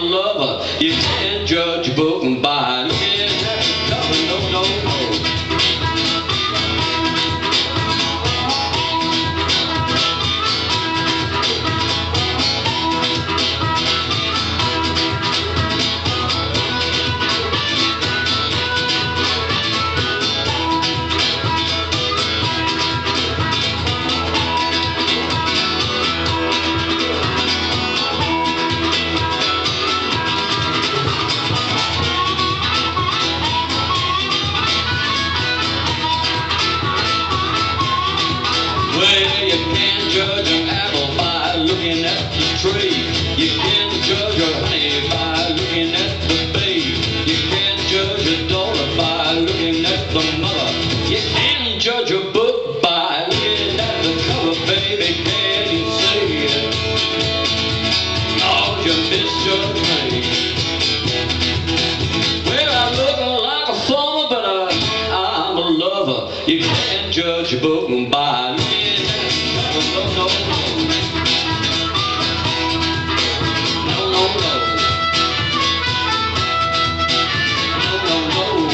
lover. You can't judge a book by looking at the cover. No, no, no. Well, you can't judge an apple by looking at the tree. You can't judge a honey by looking at the bee. You can't judge a daughter by looking at the mother. You can't judge a book by looking at the cover, baby. Can you see it? Oh, you misjudge me. Well, I look like a farmer, but I'm a lover. You can't judge a book by looking. No, no, no. No, no, no. No, no, no.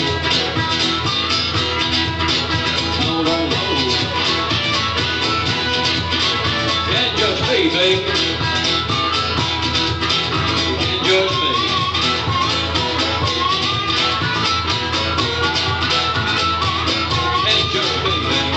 No, no, no. Can't judge me, baby. You can't judge me. Can't judge me, baby.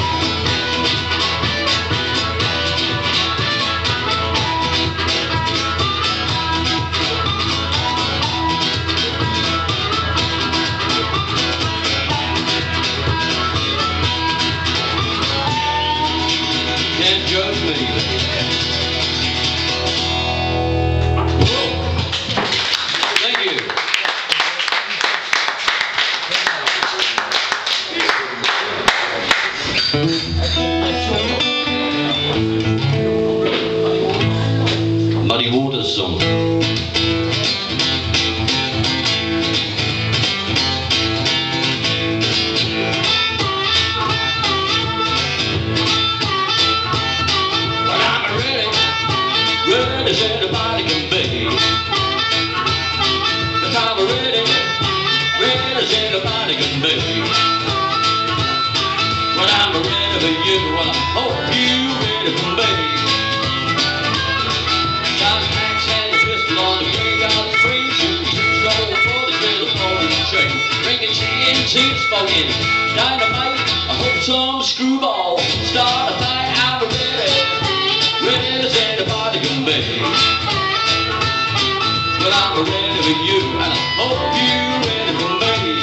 Can't judge me, baby. Thank you. Muddy Waters song. Ready as anybody can be. The time I'm ready as anybody can be. When I'm ready for you, well, I hope you ready for me. Got the axe and the pistol on the way, got the free shoes, stole for the trailer, for the train. Drinking TNT, smoking dynamite. I hope some screwball start a fight. I'm ready as anybody can be. But I'm ready for you, and I hope you're ready for me.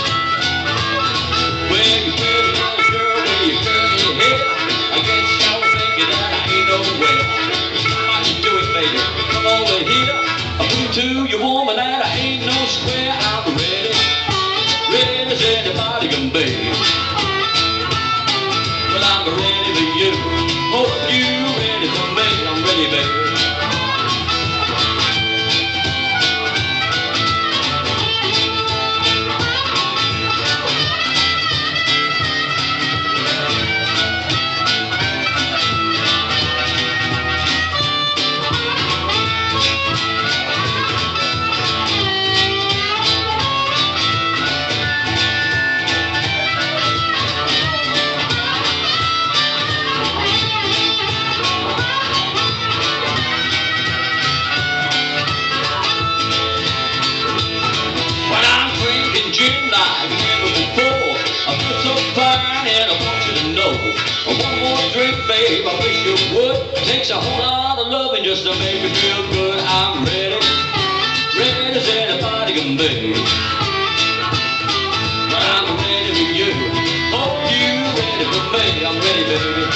Well, you pretty little girl, when you turn your head, I guess y'all thinking that I ain't nowhere. How you do it, baby? Come over here. I'll prove to you, woman, that I ain't no square. I'm ready as anybody can be. Well, I'm ready for you. Hope you're ready for me. I'm ready, baby. Gin like never before. I feel so fine and I want you to know. One more drink, babe, I wish you would. Takes a whole lot of loving just to make me feel good. I'm ready as anybody can be. But I'm ready for you. Hope you're ready for me. I'm ready, baby.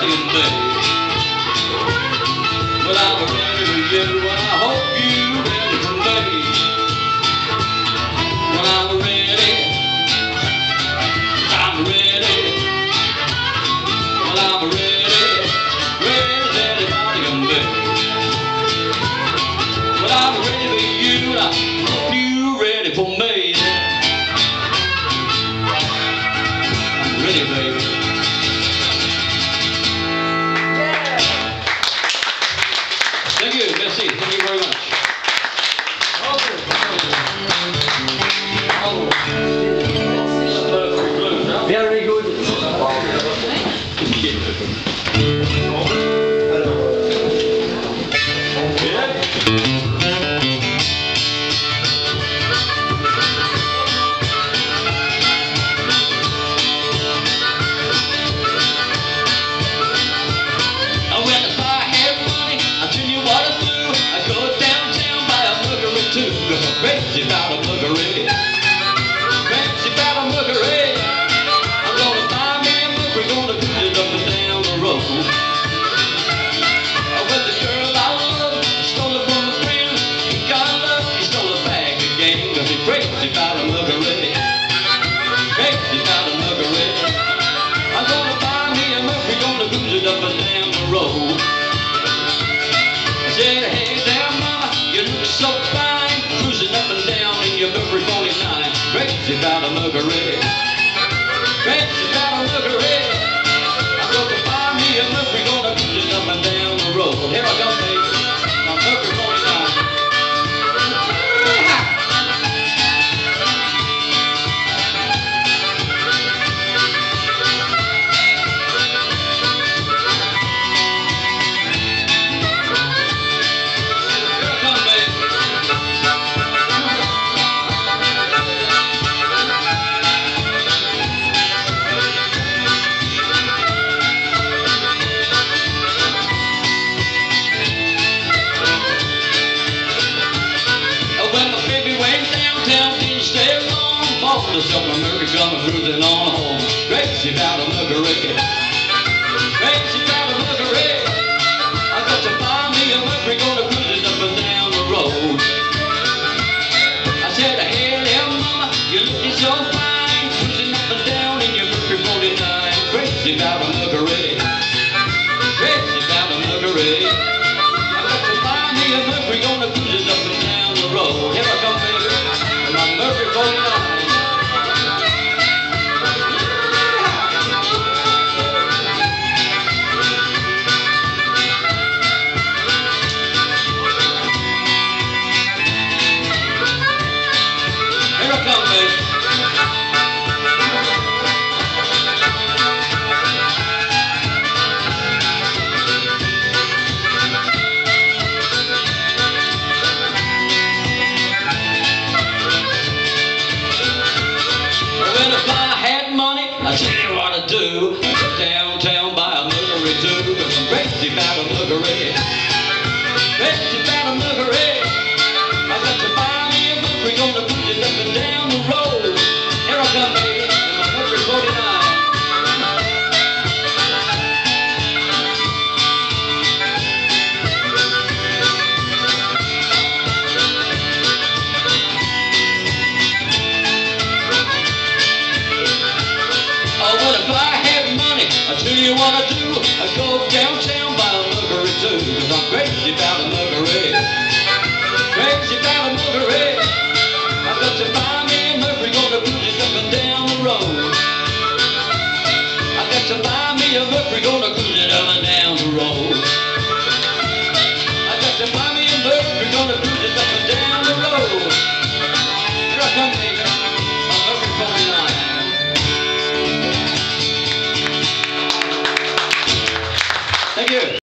Valium Bay. Well, I'm ready for you, and I hope you're ready for me. Well, I'm ready. I'm ready. Well, I'm ready. Ready, Valium Bay. Well, I'm ready for you, and I hope you're ready for me. I'm ready, baby. Thank you, merci, thank you very much. Very good. Crazy about a boogery. Crazy about a boogery. I'm gonna buy me a book. We're gonna cruise it up and down the road. With the girl I love, stole it from a friend. He got lucky, stole a bag again. Cause he's crazy about a boogery. Crazy about a boogery. I'm gonna buy me a book. We're gonna cruise it up and down the road. I said, hey there, mama, you look so fine. Cruising up and down in your Mercury 49. Crazy about a muggery. Crazy about a muggery. I'm gonna buy me a Mercury, gonna cruise it up and down the road. Here I go, baby. My Mercury 49. Myself a Mercury coming cruising on home. Crazy about a muggery. Crazy about a muggery. I got to buy me a Mercury, gonna cruise it up and down the road. I said, hey there, mama, you're looking so fine. Cruising up and down in your Mercury 49. Crazy about a muggery. Crazy about a muggery. I got to buy me a Mercury, gonna cruise it up and down the road. Here I come, baby, with my Mercury 49. I tell you what to do. Downtown by a muggery too. Crazy about a muggery. Crazy about a muggery. I got to buy me a muggery, gonna cruise it up and down the road. Here I come, baby, in my Mercury 49. I tell you what I do, I go down